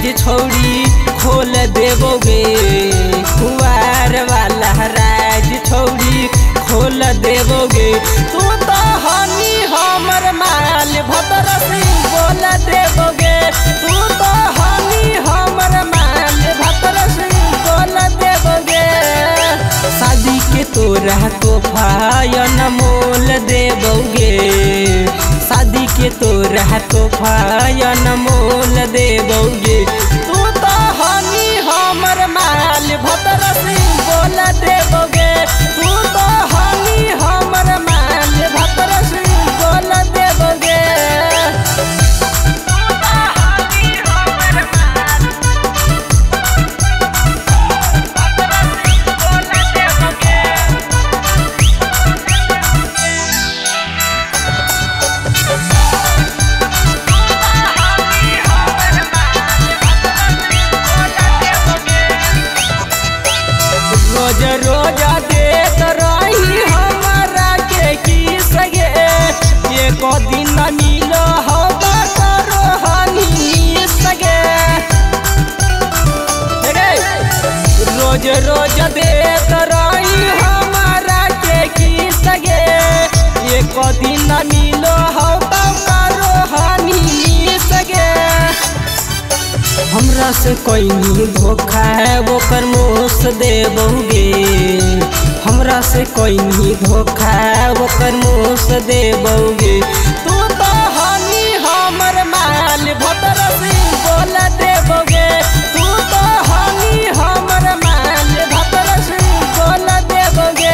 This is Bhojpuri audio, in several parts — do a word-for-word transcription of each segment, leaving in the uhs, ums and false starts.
छोड़ी खोल देबोगे, कुवार वाला राज छोड़ी खोल देबोगे। तू तो हनी हमर माल भतर सिंह बोल देबोगे, तू तो हनी हमर माल भतर सिंह बोल देबोगे। शादी के तोरा तोहफा मोल देबोगे, शादी के तोरा तोहफा मोल देबोगे। तू तो हनी हमर माल भतर सिंह बोल देबोगे, तू तो हनी हमर माल भतर सिंह बोल देबोगे। रोज रोज देत रही हमारा के की सगे, एक दिन मिलो हो करो हनी सगे। रोज रोज देत रही हमारा के की सगे, एक दिन मिलो हो करो हनी सगे। हमरा से कोई धोखा है वो कर मोस देबोगे, हमरा से कोई धोखा है वो कर मोस देबोगे। तू तो हनी हमर माल भतर सिंह बोल देबोगे, तू तो हनी हमर माल भतर सिंह बोल देबोगे।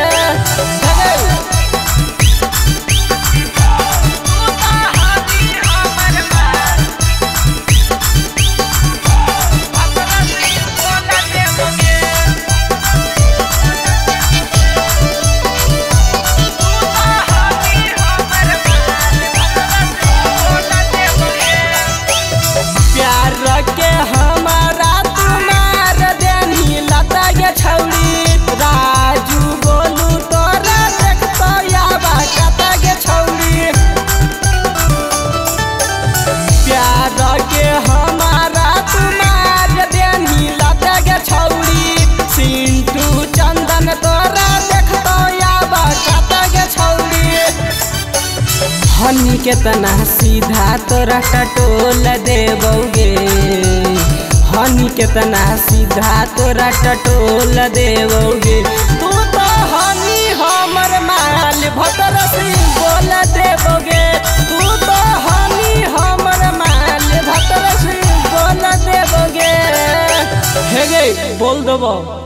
के हमारा तुम्हार देनी लता गे छौड़ी, राजू बोलू तोरा देखतो याबा कता गे छौड़ी। प्यार के हमारा तुम्हार देनी लता गे छौड़ी, सिंटू चंदन तोरा देखतो याबा कता गे छौड़ी। हनी के तना सीधा तोरा टटोल देबोगे, हनी के तना सीधा तोरा टटोल देबोगे। तू तो हनी हमर माल भतर सिंह बोल देबोगे, तू तो हनी हमर माल भतर सिंह बोल देबोगे। हे गे बोल देबो।